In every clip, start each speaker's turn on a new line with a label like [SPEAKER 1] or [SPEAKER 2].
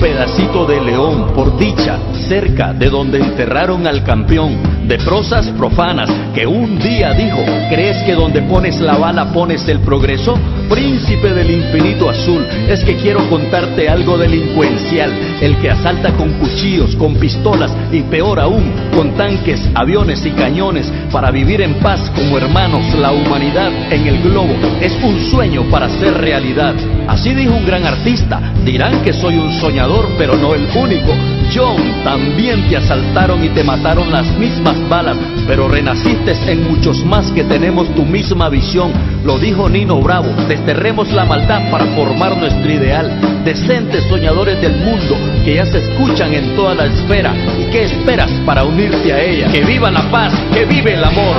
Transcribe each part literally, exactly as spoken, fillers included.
[SPEAKER 1] pedacito de león, por dicha, cerca de donde enterraron al campeón de prosas profanas, que un día dijo: ¿crees que donde pones la bala pones el progreso? Príncipe del infinito azul, es que quiero contarte algo delincuencial, el que asalta con cuchillos, con pistolas y peor aún, con tanques, aviones y cañones, para vivir en paz como hermanos. La humanidad en el globo es un sueño para ser realidad. Así dijo un gran artista. Dirán que soy un soñador, pero no el único. John, también te asaltaron y te mataron las mismas balas, pero renaciste en muchos más que tenemos tu misma visión. Lo dijo Nino Bravo: desterremos la maldad para formar nuestro ideal. Decentes soñadores del mundo que ya se escuchan en toda la esfera. ¿Y qué esperas para unirte a ella? Que viva la paz, que vive el amor.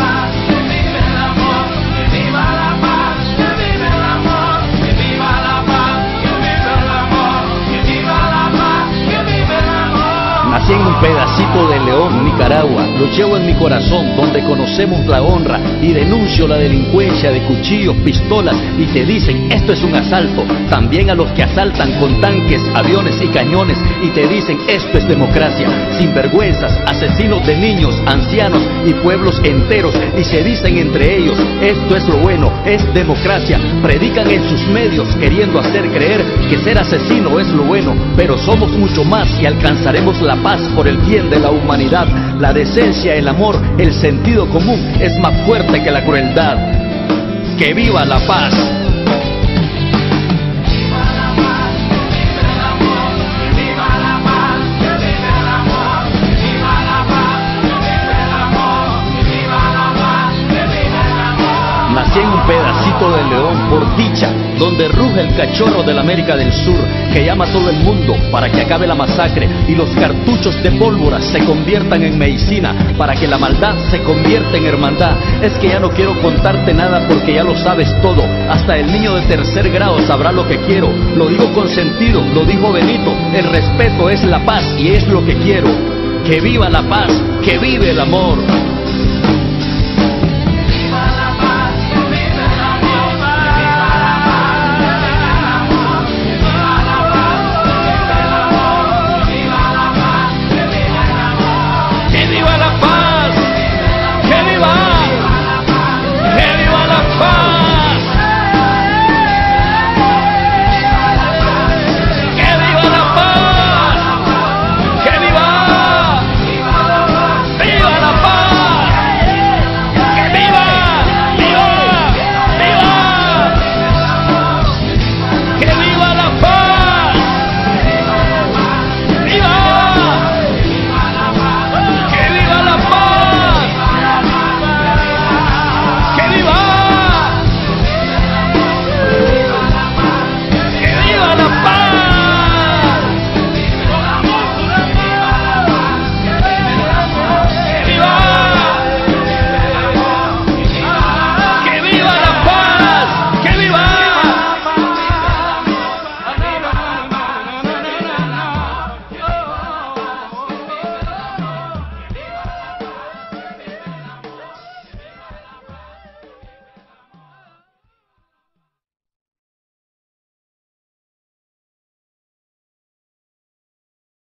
[SPEAKER 1] Nací en un pedacito de León, Nicaragua. Lo llevo en mi corazón, donde conocemos la honra, y denuncio la delincuencia de cuchillos, pistolas, y te dicen: esto es un asalto. También a los que asaltan con tanques, aviones y cañones, y te dicen: esto es democracia. Sinvergüenzas, asesinos de niños, ancianos y pueblos enteros, y se dicen entre ellos: esto es lo bueno, es democracia. Predican en sus medios queriendo hacer creer que ser asesino es lo bueno, pero somos mucho más y alcanzaremos la paz por el bien de la humanidad. La decencia, el amor, el sentido común es más fuerte que la crueldad. ¡Que viva la paz! Nací en un pedacito de León, por dicha, donde ruge el cachorro de la América del Sur, que llama a todo el mundo para que acabe la masacre y los cartuchos de pólvora se conviertan en medicina, para que la maldad se convierta en hermandad. Es que ya no quiero contarte nada porque ya lo sabes todo. Hasta el niño de tercer grado sabrá lo que quiero. Lo digo con sentido, lo dijo Benito: el respeto es la paz y es lo que quiero. Que viva la paz, que vive el amor.